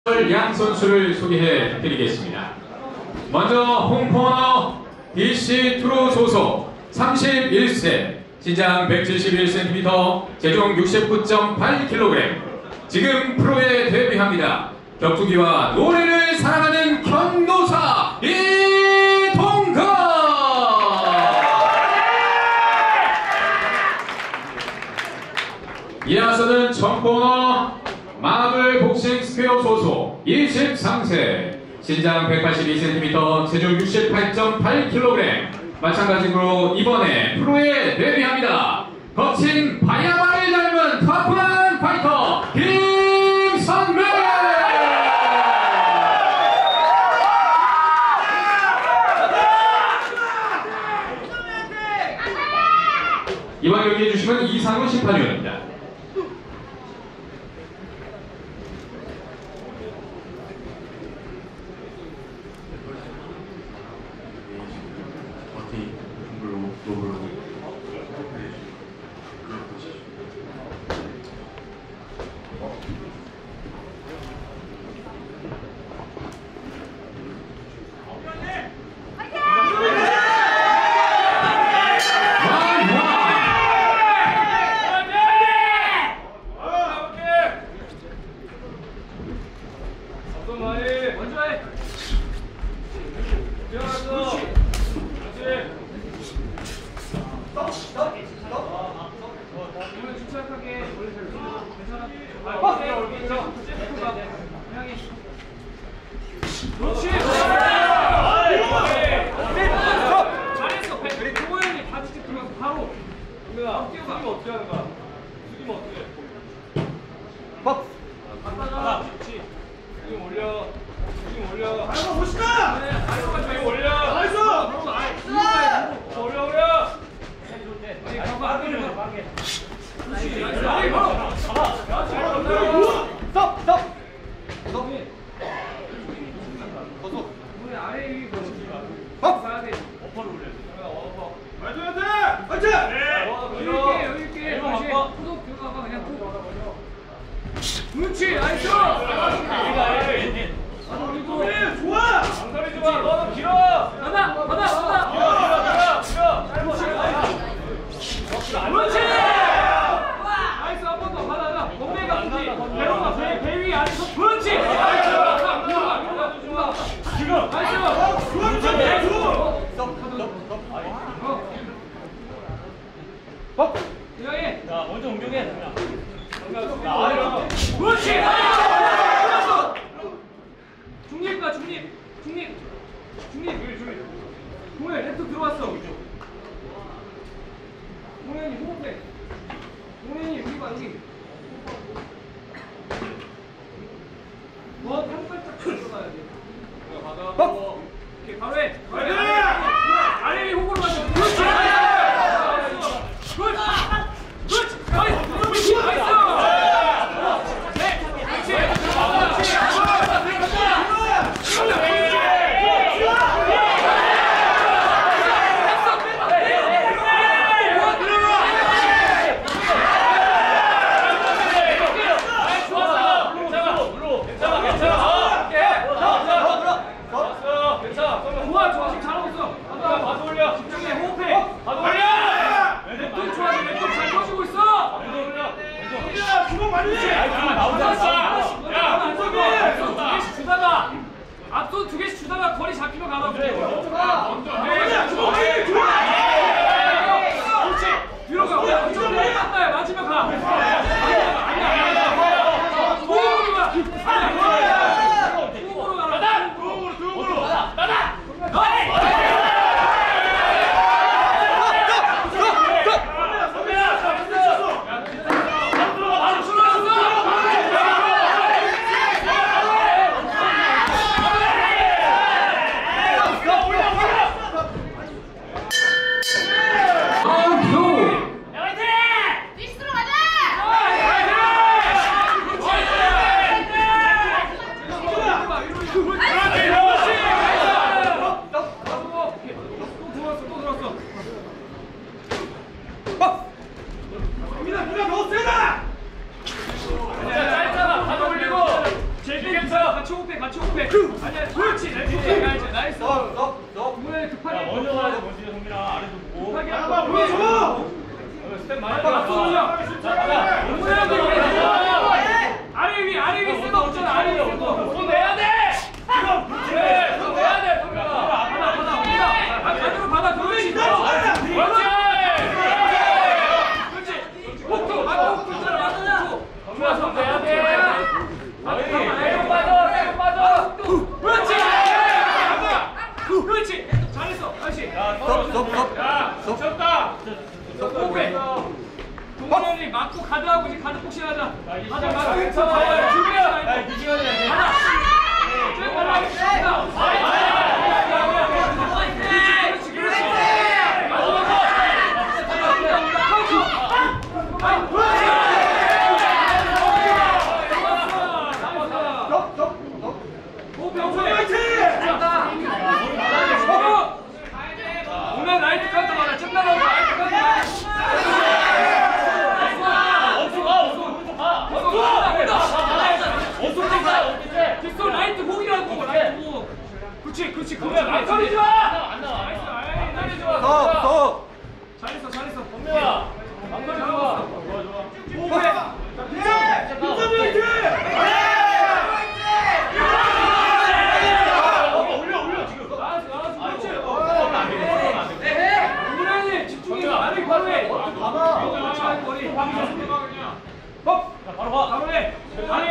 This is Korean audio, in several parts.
양 선수를 소개해 드리겠습니다. 먼저 홈코너 DC 트로 소속 31세, 신장 171cm, 체중 69.8kg, 지금 프로에 데뷔합니다. 격투기와 노래를 사랑하는 견도사 이동건! 이어서는 청코너 마블 복싱 스퀘어 소속 23세, 신장 182cm, 체중 68.8kg, 마찬가지로 이번에 프로에 데뷔합니다. 거친 바야바를 닮은 터프한 파이터 김선배! 이번 경기해 주시면 이상훈 심판위원입니다. 그렇지! 잘했어! 동호연이 다 지켜면서 바로! 뛰어가! 숙이면 어떻게 하는 거야? 숙이면 어떻게 해? 박! 갔다가! 그렇지! 숙이면 올려! 숙이면 올려! 아이고 멋있다! 아이고가 저기 올려! 나이스! 올려 올려! 그렇지! 나이스! 잡아! 스톱! 스톱! 아래 위 가야 돼. 어퍼를 올려. 어퍼. 화이팅! 화이팅! 네. 여기 있게. 다시 후속 들어가봐 그냥 푹. 그렇지. 나이스. 그리고 좋아. 장설이 좋아. 너는 길어. 받아. 길어. 그렇지. 나이스. 한 번 더 받아. 몸매가 그렇지. 배로가 배 위 안에서 그렇지. 지금! 나이스! 자, 먼저 공격해. 그렇지! 중립 가, 중립! 동현, 랩트 들어왔어. 동현이 호흡해. 동현이 여기 봐, 여기. 한 발짝 들어가야 돼. 오케이, 바로 해! 아래 호구로 가자! 그렇지! 같이 호흡해 같이 호흡해. 아니야 그렇지 나이스 나이스. 동현이 급하게. 먼저 가야 돼 먼저 성민아 아래도 보고. 급하게 하고 보여줘. 스텝 많이 받아. 아래 위 셋업 없잖아. 아래 위 셋업. 손 내야 돼. 그래 손 내야 돼. 받아. 가드로 받아. 그렇지. 그렇지. 폭도 맞고 있잖아. 좋아 손 내야 돼. 내려 빠져. 그렇지. 그렇지. 잘했어. 다시. 졌다. 호흡해. 동현이 맞고 가드하고 이제 가드 폭신하자. 가드 맞고 있어. 준비해. 하나. 오늘 라이트 카드 받아. 끝나고 라이트 카드 받아. 뒷손 라이트 호기라고 라이트 호. 그렇지 그래 라이트 걸리지 마. 안 나와. 나이스. 좋아. 잘했어. 동명아. 안 걸리지 마. 좋아. 호흡해. 올려 지금. 그렇지. 동현이 집중해서 나를 바로 해. 머리. 바로 해. 아니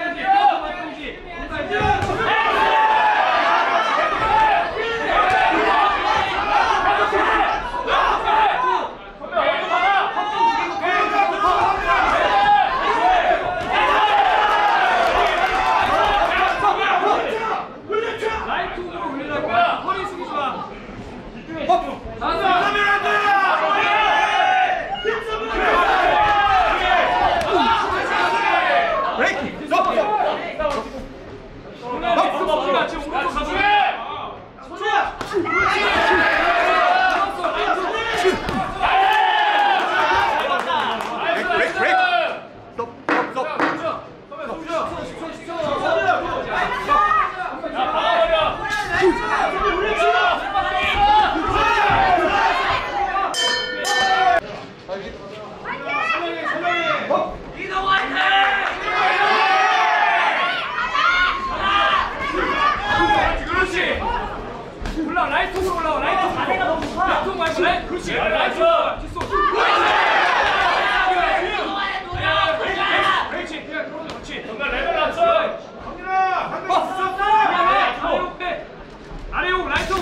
라이트으로 올리라고. 허리 숙이지 마. 라이트으로 올라와. 라이트 말고 라이트. 그렇지. 라이트. 뒷손. 그렇지. 그렇지. 정말 레벨 낮춰. 아래 용 라이트.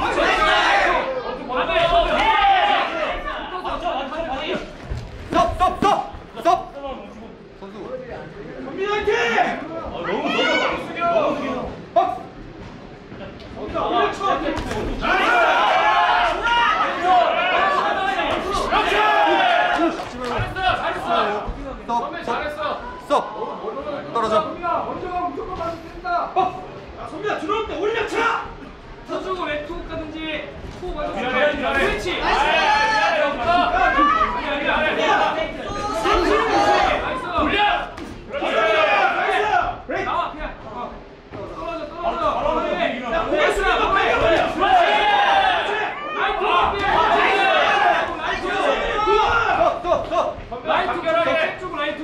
스톱. 선수. 현민 화이팅! 잘했어. 스톱. 떨어져. 먼저가 무조건 맞을 된다. 성민아 들어올 때 올려차. 서쪽으로 왼쪽 가든지 코 맞아. 그렇지. 나와 그냥. 떨어져. 라이트 쪽 라이트.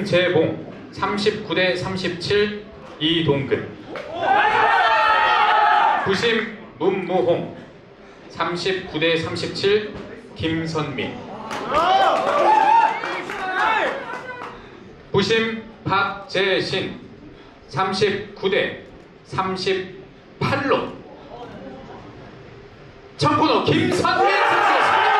김재봉 39대 37 이동근. 부심 문무홍 39대 37 김선민. 부심 박재신 39대 38로 청코너 김선민 선수 승리!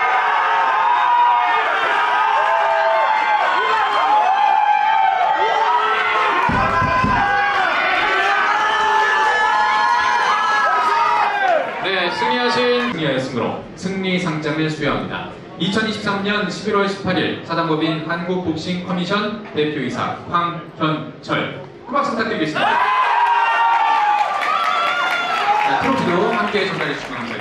네, 승리하였으므로 승리 상장을 수여합니다. 2023년 11월 18일 사단법인 한국복싱 커미션 대표이사 황현철. 큰 박수 부탁드리겠습니다. 자, 트로피도 함께 전달해 주시기 바랍니다.